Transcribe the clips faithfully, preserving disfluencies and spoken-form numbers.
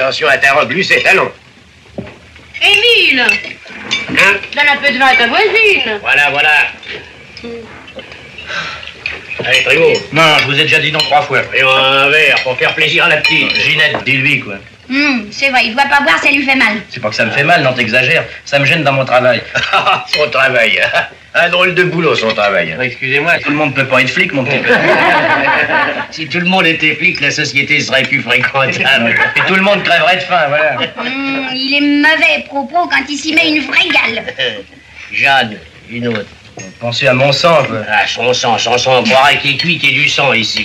Attention à ta robe, lui, c'est talon. Émile, Hein? donne un peu de vin à ta voisine. Voilà, voilà. Allez, Prévost. Non, je vous ai déjà dit non trois fois. Voyons un verre pour faire plaisir à la petite. Ginette, dis-lui, quoi. Hum, c'est vrai, il doit pas boire, ça lui fait mal. C'est pas que ça me fait mal, non, t'exagères. Ça me gêne dans mon travail. Son travail. Un drôle de boulot, son travail. Excusez-moi, tout le monde peut pas être flic, mon petit peu. Si tout le monde était flic, la société serait plus fréquentable. Et tout le monde crèverait de faim, voilà. Hum, il est mauvais propos quand il s'y met une vraie gale. Jeanne, une autre. Pensez à mon sang, quoi. Ah, son sang, son sang, on croirait qu'il est cuit, qu'il y ait du sang ici.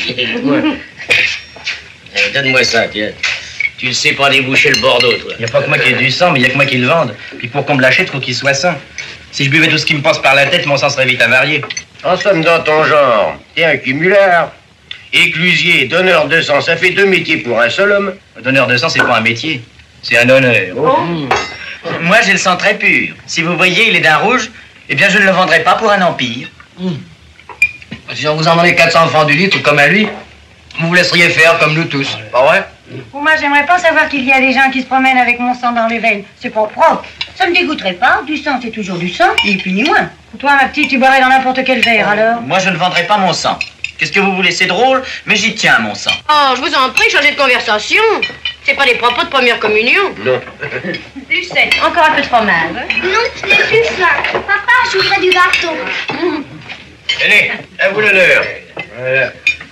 Eh, donne-moi ça, tiens. Tu ne sais pas déboucher le Bordeaux, toi. Y a pas que moi qui ai du sang, mais y a que moi qui le vende. Puis pour qu'on me l'achète, faut qu'il soit sain. Si je buvais tout ce qui me passe par la tête, mon sang serait vite avarié. En somme, dans ton genre, t'es un cumulard. Éclusier, donneur de sang, ça fait deux métiers pour un seul homme. Le donneur de sang, c'est pas un métier, c'est un honneur. Oh. Moi, j'ai le sang très pur. Si vous voyez, il est d'un rouge, eh bien, je ne le vendrai pas pour un empire. Mmh. Si on vous en donnait quatre cents francs du litre, comme à lui, vous vous laisseriez faire comme nous tous. Pas vrai? Moi, j'aimerais pas savoir qu'il y a des gens qui se promènent avec mon sang dans les veines. C'est pas propre. Ça me dégoûterait pas. Du sang, c'est toujours du sang, et puis ni moins. Toi, ma petite, tu boirais dans n'importe quel verre, alors? Moi, je ne vendrai pas mon sang. Qu'est-ce que vous voulez? C'est drôle, mais j'y tiens, mon sang. Oh, je vous en prie, changez de conversation. C'est pas des propos de première communion. Non. Lucette, encore un peu de fromage. Hein? Non, ce n'est plus ça. Papa, je voudrais du gâteau. Allez, à vous l'honneur. Voilà.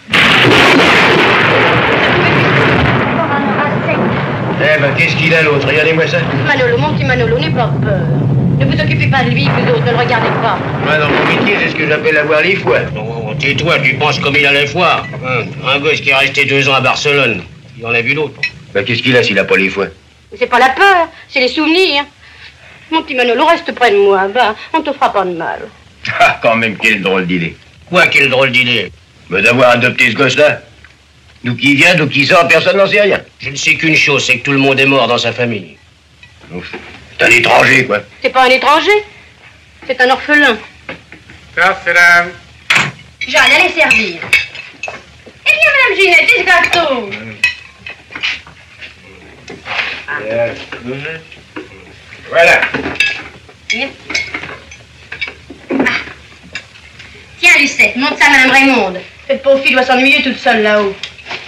Eh ben, qu'est-ce qu'il a l'autre? Regardez-moi ça. Manolo, mon petit Manolo, n'aie pas peur. Ne vous occupez pas de lui, vous autres, ne le regardez pas. Moi, dans mon métier, c'est ce que j'appelle avoir les foies. Non, tais-toi, tu penses comme il a les foies. Hein, un gosse qui est resté deux ans à Barcelone. Il en a vu d'autres. Ben, qu'est-ce qu'il a s'il a pas les foies? C'est pas la peur, c'est les souvenirs. Mon petit Manolo, reste près de moi. Ben, on te fera pas de mal. Ah, quand même, quelle drôle d'idée. Quoi, quelle drôle d'idée? Ben, d'avoir adopté ce gosse-là. D'où qui vient, d'où qui sort, personne n'en sait rien. Je ne sais qu'une chose, c'est que tout le monde est mort dans sa famille. Ouf. C'est un étranger, quoi. C'est pas un étranger, c'est un orphelin. Ça, c'est la... Jeanne, allez servir. Eh bien, Madame Ginette, et ce gâteau? Voilà. Ah. Tiens, Lucette, montre ça à Madame Raymonde. Cette pauvre fille doit s'ennuyer toute seule là-haut.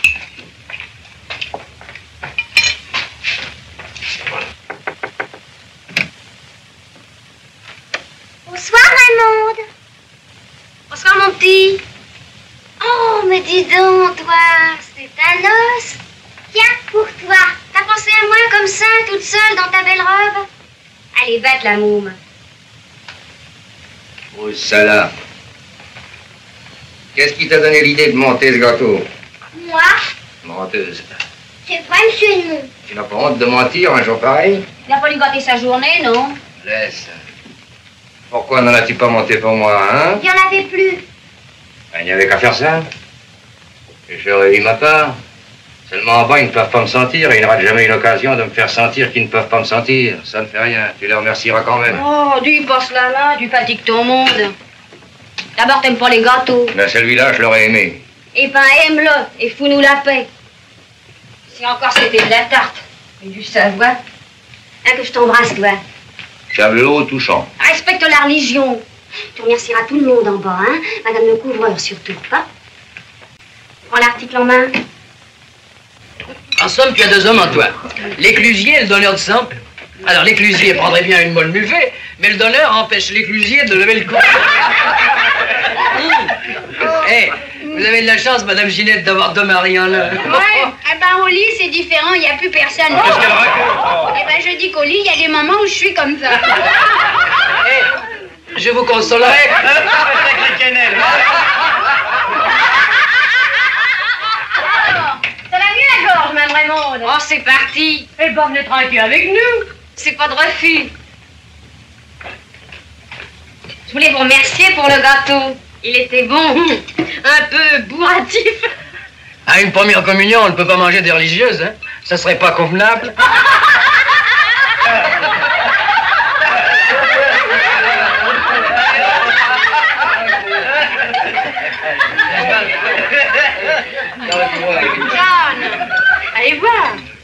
Bonsoir, Raymonde. Bonsoir, mon petit. Oh, mais dis donc, toi, c'est un os. Tiens, pour toi. T'as pensé à moi comme ça, toute seule, dans ta belle robe? Allez, batte la môme. Oh, salope. Qu'est-ce qui t'a donné l'idée de monter ce gâteau? Moi? Menteuse. C'est vrai, monsieur Edmond. Tu n'as pas honte de mentir un jour pareil? Il a fallu gâter sa journée, non? Laisse. Pourquoi n'en as-tu pas monté pour moi, hein? Il n'y en avait plus. Il n'y avait qu'à faire ça. J'aurais eu ma part. Seulement en bas, ils ne peuvent pas me sentir et ils n'auront jamais une occasion de me faire sentir qu'ils ne peuvent pas me sentir. Ça ne fait rien. Tu les remercieras quand même. Oh, dis pas cela là, tu fatigues ton monde. D'abord, t'aimes pas les gâteaux. Mais celui-là, je l'aurais aimé. Eh ben, aime-le et fous-nous la paix. Si encore c'était de la tarte et du savoir. Hein, que je t'embrasse, toi. Chavelot touchant. Respecte la religion. Tu remercieras tout le monde en bas, hein. Madame le couvreur, surtout, pas. Prends l'article en main. En somme, tu as deux hommes en toi. L'éclusier et le donneur de sang. Alors, l'éclusier prendrait bien une molle muffée, mais le donneur empêche l'éclusier de lever le cou. Eh, vous avez de la chance, Madame Ginette, d'avoir deux maris en l'un. Ouais, eh ben au lit, c'est différent, il n'y a plus personne. Qu'est-ce qu'elle raconte? Eh ben je dis qu'au lit, il y a des moments où je suis comme ça. Eh, je vous consolerai. Ça va mieux la gorge, Mme Raymonde? Oh, c'est parti. Eh ben, venez tranquille avec nous. C'est pas de refus. Je voulais vous remercier pour le gâteau. Il était bon, un peu bourratif. À une première communion, on ne peut pas manger des religieuses, hein. Ça serait pas convenable. Jeanne, allez voir.